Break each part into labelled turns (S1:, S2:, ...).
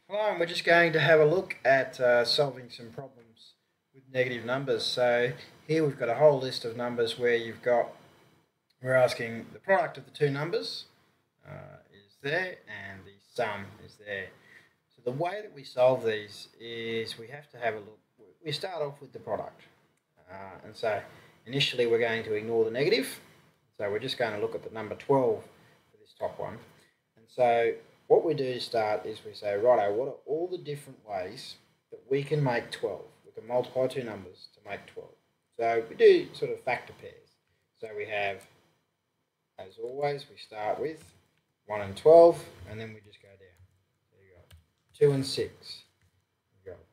S1: Hello, and we're just going to have a look at solving some problems with negative numbers. So here we've got a whole list of numbers where we're asking the product of the two numbers is there and the sum is there. So the way that we solve these is we have to have a look. We start off with the product. And so initially we're going to ignore the negative. So we're just going to look at the number 12 for this top one. And so what we do to start is we say, righto, what are all the different ways that we can make 12? We can multiply two numbers to make 12. So we do sort of factor pairs. So we have, as always, we start with 1 and 12, and then we just go down. There you go. 2 and 6. We've got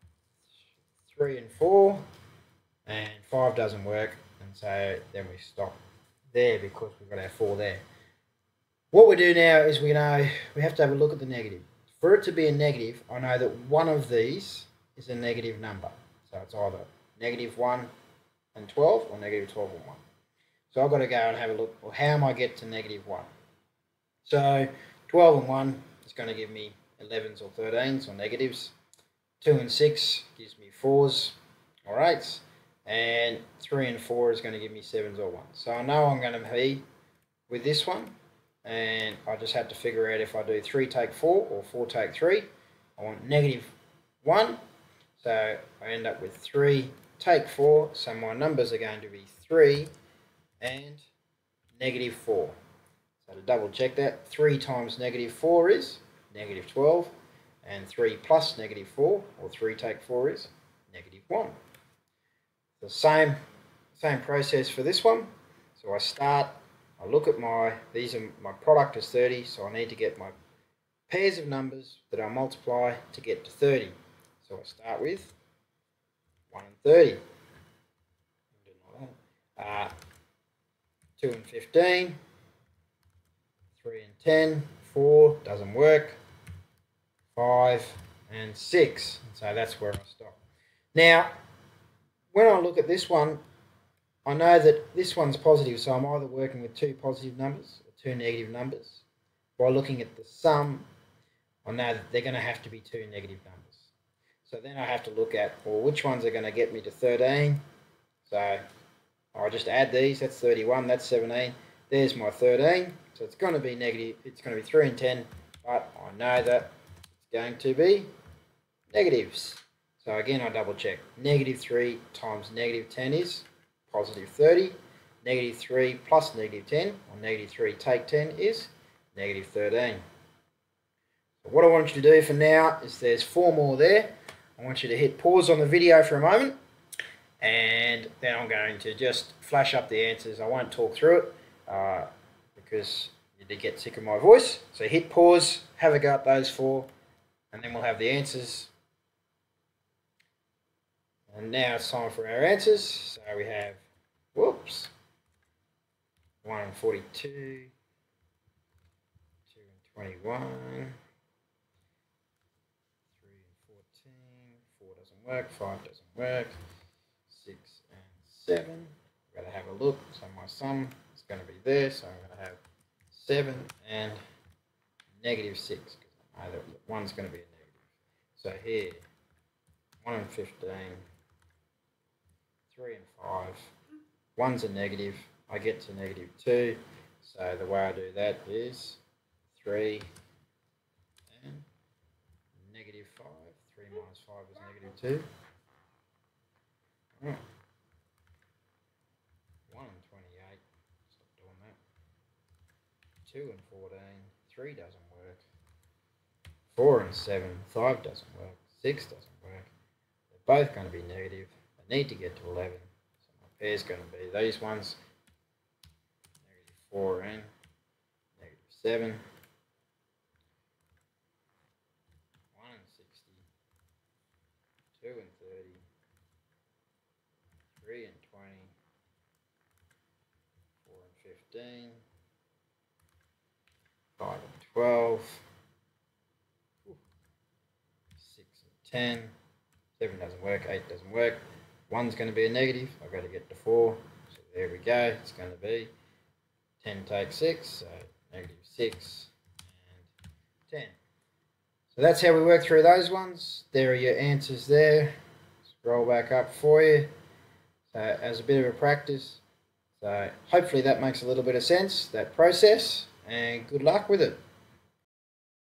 S1: 3 and 4, and 5 doesn't work, and so then we stop there because we've got our 4 there. What we do now is we know we have to have a look at the negative. For it to be a negative, I know that one of these is a negative number. So it's either negative 1 and 12 or negative 12 and 1. So I've got to go and have a look, well, how am I get to negative 1? So 12 and 1 is going to give me 11s or 13s or negatives. 2 and 6 gives me 4s or 8s. And 3 and 4 is going to give me 7s or 1s. So I know I'm going to be with this one. And I just have to figure out if I do 3 take 4 or 4 take 3. I want negative 1, so I end up with 3 take 4, so my numbers are going to be 3 and negative 4. So to double check that, 3 times negative 4 is negative 12, and 3 plus negative 4, or 3 take 4 is negative 1. The same process for this one. So I look at my product is 30, so I need to get my pairs of numbers that I multiply to get to 30. So I start with 1 and 30. 2 and 15, 3 and 10, 4, doesn't work, 5 and 6. So that's where I stop. Now, when I look at this one, I know that this one's positive, so I'm either working with two positive numbers or two negative numbers. By looking at the sum, I know that they're going to have to be two negative numbers. So then I have to look at, well, which ones are going to get me to 13? So I'll just add these. That's 31, that's 17. There's my 13. So it's going to be negative. It's going to be 3 and 10, but I know that it's going to be negatives. So again, I double check. Negative 3 times negative 10 is positive 30, negative 3 plus negative 10, or negative 3 take 10 is negative 13. So what I want you to do for now is there's 4 more there. I want you to hit pause on the video for a moment, and then I'm going to just flash up the answers. I won't talk through it because you did get sick of my voice. So hit pause, have a go at those 4, and then we'll have the answers. And now it's time for our answers. So we have, 1 and 42, 2 and 21, 3 and 14, 4 doesn't work, 5 doesn't work, 6 and 7. We've got to have a look. So my sum is going to be there. So I'm going to have 7 and negative 6. Because I know that 1's going to be a negative. So here, 1 and 15. 3 and 5, 1's a negative, I get to negative 2, so the way I do that is 3 and negative 5, 3 minus 5 is negative 2, 1 and 28, stop doing that, 2 and 14, 3 doesn't work, 4 and 7, 5 doesn't work, 6 doesn't work, they're both going to be negative. I need to get to 11, so my pair's going to be these ones, negative 4 and negative 7, 1 and 60, 2 and 30, 3 and 20, 4 and 15, 5 and 12, 6 and 10, 7 doesn't work, 8 doesn't work. 1's going to be a negative, I've got to get to 4, so there we go, it's going to be 10 take 6, so negative 6 and 10. So that's how we work through those ones. There are your answers there. Scroll back up for you. So as a bit of a practice. So hopefully that makes a little bit of sense, that process, and good luck with it.